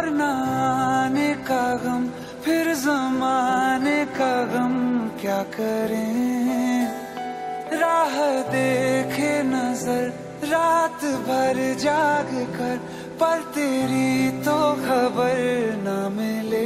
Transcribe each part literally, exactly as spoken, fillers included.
और न आने का गम, फिर जमाने का गम क्या करें। राह देखे नजर रात भर जाग कर, पर तेरी तो खबर न मिले।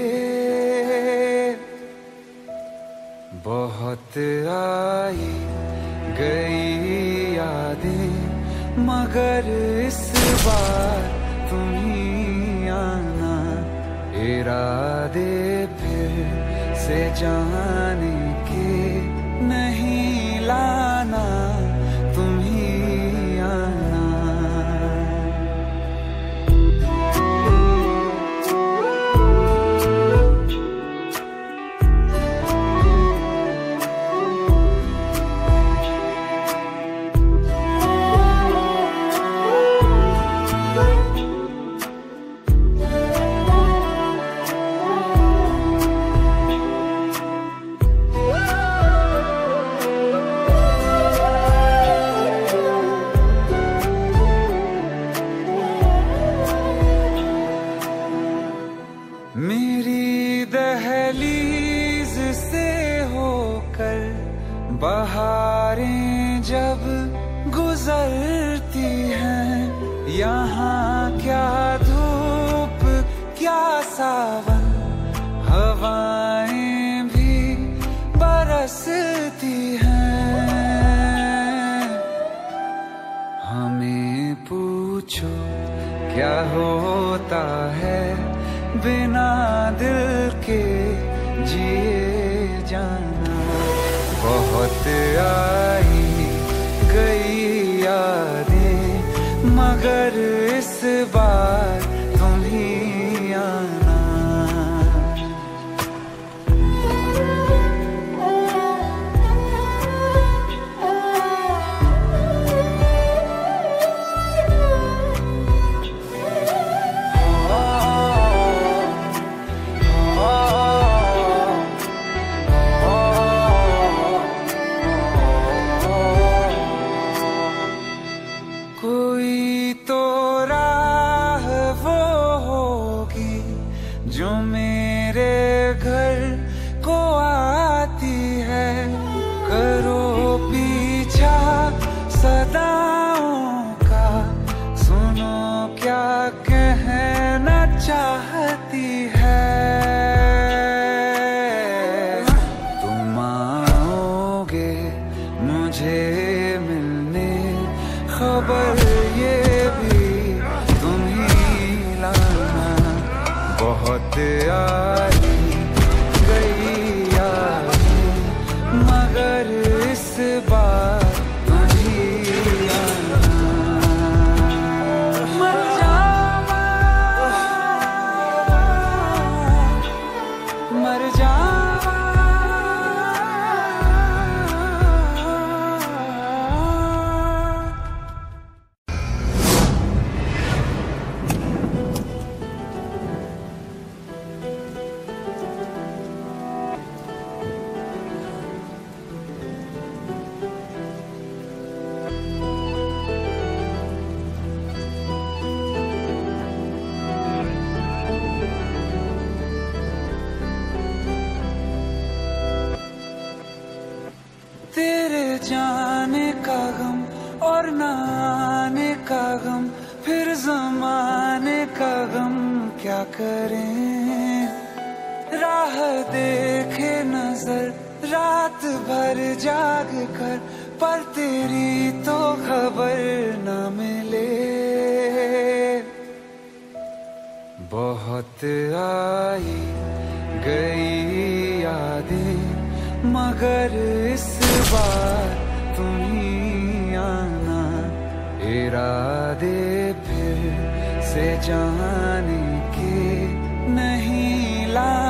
बहुत आई गई यादें, मगर इस बार तुम ही आना। इरादे फिर से जाने के नहीं लाना, तुम ही आना। मेरी दहलीज से होकर बहारें जब गुजरती हैं, यहाँ क्या धूप क्या सावन, हवाएं भी बरसती हैं। हमें पूछो क्या होता है बिना दिल के जिए जाना। बहुत आई गई यादें, मगर इस बार तुम ही आना। कोई तो राह वो होगी जो मेरे घर को आती है। करो पीछा सदाओं का, सुनो क्या कहना चाहती है। तुम आओगे मुझे मिलने, खबर ये भी तुम ही लाना। बहुत आई गई यादें, मगर इस बार तुम ही आना। मर जावा मर जावा तेरे जाने का गम और न आने का गम, फिर जमाने का गम क्या करें। राह देखे नजर रात भर जाग कर, पर तेरी तो खबर न मिले। बहुत आई गई यादें, मगर इस बार तुम ही आना। इरादे फिर से जाने के नहीं ला